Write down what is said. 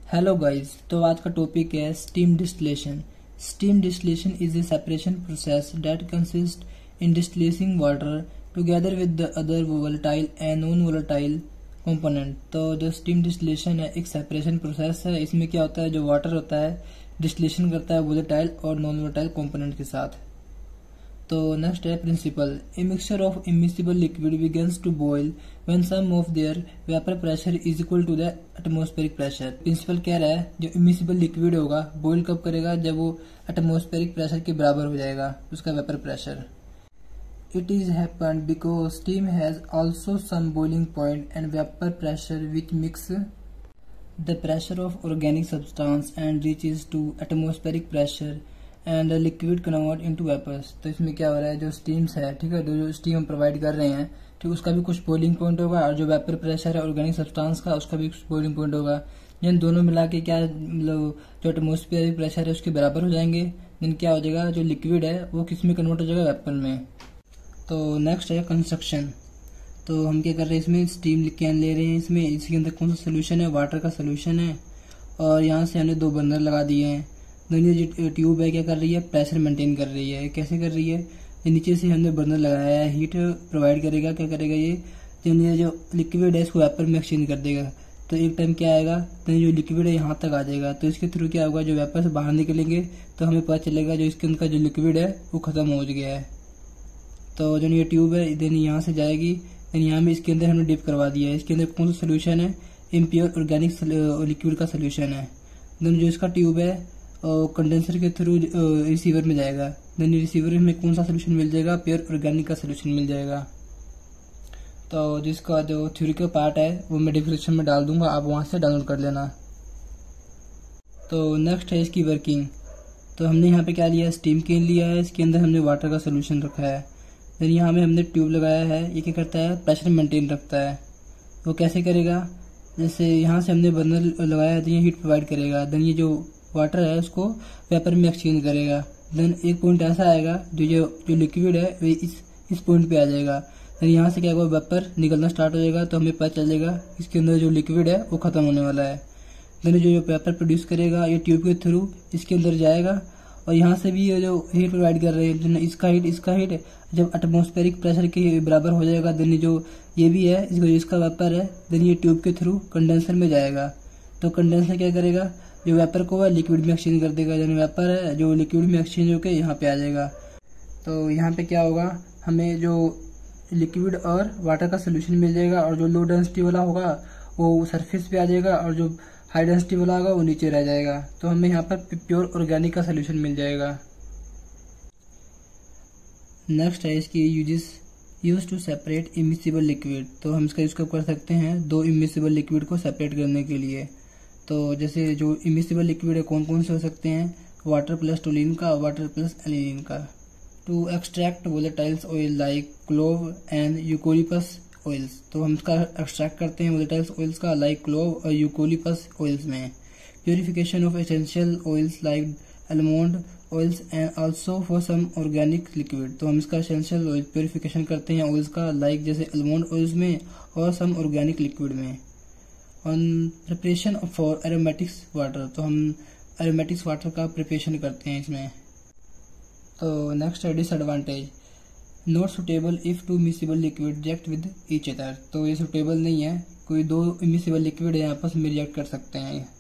Hello guys, तो आज का टॉपिक है steam distillation. Steam distillation is a separation process that consist in distillating water together with the other volatile and non volatile component. तो जो steam distillation है एक separation process है। इसमें क्या होता है, जो वाटर होता है डिस्टिलेशन करता है वोलेटाइल और नॉन वोलेटाइल कंपोनेंट के साथ। तो नेक्स्ट है principle. A mixture of immiscible liquid begins to boil when sum of their vapour pressure is equal to the atmospheric pressure. Principle कह रहा है जो इमिसिबल लिक्विड होगा बॉयल कब करेगा, जब वो एटमॉस्फेरिक प्रेशर के बराबर हो जाएगा उसका vapour pressure. It is happened because steam has also some boiling point and vapour pressure which mix the pressure of organic substance and reaches to atmospheric pressure and liquid convert into vapours. तो इसमें क्या हो रहा है, जो stems है, ठीक है, जो स्टीम हम प्रोवाइड कर रहे हैं, ठीक, उसका भी कुछ बॉइलिंग पॉइंट होगा और जो वेपर प्रेशर है ऑर्गेनिक सब्सटेंस का उसका भी कुछ बॉइलिंग पॉइंट होगा। जिन दोनों मिला के क्या मतलब जो एटमॉस्फेरिक प्रेशर है उसके बराबर हो जाएंगे, देन क्या हो जाएगा, जो लिक्विड है वो किस में कन्वर्ट हो जाएगा, वेपर में। तो नेक्स्ट है कंस्ट्रक्शन। तो हम क्या कर रहे हैं, इसमें स्टीम कैन ले रहे हैं, इसमें इसके अंदर कौन सा सोल्यूशन है, वाटर का सोल्यूशन है, और यहाँ से हमने 2 बर्नर लगा दिए हैं। दोनों जो ट्यूब है क्या कर रही है, प्रेशर मेंटेन कर रही है। कैसे कर रही है, नीचे से हमने बर्नर लगाया है, हीट प्रोवाइड करेगा, क्या करेगा ये जो लिक्विड है इसको वेपर में एक्सचेंज कर देगा। तो एक टाइम क्या आएगा, तो जो लिक्विड है यहाँ तक आ जाएगा, तो इसके थ्रू क्या होगा, जो वेपर से बाहर निकलेंगे तो हमें पता चलेगा जो इसके अंदर का जो लिक्विड है वो खत्म हो गया है। तो जो ये ट्यूब है देन यहाँ से जाएगी, देन यहाँ में इसके अंदर हमने डिप करवा दिया है। इसके अंदर कौन सा सोल्यूशन है, इम्प्योर ऑर्गेनिक लिक्विड का सोल्यूशन है। देन जो इसका ट्यूब है कंडेंसर के थ्रू रिसीवर में जाएगा, देन रिसीवर में कौन सा सोल्यूशन मिल जाएगा, प्योर ऑर्गेनिक का सोल्यूशन मिल जाएगा। तो जिसका जो थ्योरी का पार्ट है वो मैं डिस्क्रिप्शन में डाल दूंगा, आप वहां से डाउनलोड कर लेना। तो नेक्स्ट है इसकी वर्किंग। तो हमने यहाँ पे क्या लिया है, स्टीम कैन लिया है, इसके अंदर हमने वाटर का सोल्यूशन रखा है। देन यहाँ में हमने ट्यूब लगाया है, ये क्या करता है, प्रेशर मेंटेन रखता है। वो कैसे करेगा, जैसे यहाँ से हमने बर्नर लगाया है तो ये हीट प्रोवाइड करेगा, देन ये जो वाटर है उसको वेपर में एक्सचेंज करेगा। देन एक पॉइंट ऐसा आएगा जो लिक्विड है वो इस पॉइंट पे आ जाएगा। देन यहाँ से क्या होगा, वेपर निकलना स्टार्ट हो जाएगा, तो हमें पता चलेगा इसके अंदर जो लिक्विड है वो खत्म होने वाला है। देन जो वेपर प्रोड्यूस करेगा ये ट्यूब के थ्रू इसके अंदर जाएगा, और यहाँ से भी ये जो हीट प्रोवाइड कर रहे हैं इसका हीट जब एटमॉस्फेरिक प्रेशर के बराबर हो जाएगा, देन जो ये भी है इसका वेपर है, देन ये ट्यूब के थ्रू कंडेंसर में जाएगा। तो कंडेंसर क्या करेगा, जो वेपर को है लिक्विड में एक्सचेंज कर देगा, यानी वेपर है जो लिक्विड में एक्सचेंज होकर यहाँ पे आ जाएगा। तो यहाँ पे क्या होगा, हमें जो लिक्विड और वाटर का सोल्यूशन मिल जाएगा, और जो लो डेंसिटी वाला होगा वो सरफेस पे आ जाएगा, और जो हाई डेंसिटी वाला होगा वो नीचे रह जाएगा। तो हमें यहाँ पर प्योर ऑर्गेनिक का सोल्यूशन मिल जाएगा। नेक्स्ट है इसकी use to separate immiscible liquid. तो हम इसका यूज कब कर सकते हैं, 2 इमिसिबल लिक्विड को सेपरेट करने के लिए। तो जैसे जो इमिसिबल लिक्विड है कौन कौन से हो सकते हैं, वाटर प्लस टोलिन का, वाटर प्लस एलिनिन का। To extract volatiles oil like clove and eucalyptus oils. तो हम इसका एक्सट्रैक्ट करते हैं वोलेटाइल्स ऑयल्स का लाइक क्लोव और यूकोलिपस ऑयल्स में। Purification of essential oils like almond oils and also for some organic liquid. तो हम इसका एसेंशियल ऑयल प्योरिफिकेशन करते हैं ऑयल्स का, लाइक जैसे आलमंड ऑयल्स में और सम ऑर्गेनिक लिक्विड में। On preparation for aromatics water. तो हम एरोमेटिक्स वाटर का प्रिपरेशन करते हैं इसमें। तो नेक्स्ट है disadvantage. Not suitable if 2 immiscible liquid react with each other. तो ये सुटेबल नहीं है, कोई 2 इमिसिबल लिक्विड है आपस में रिएक्ट कर सकते हैं।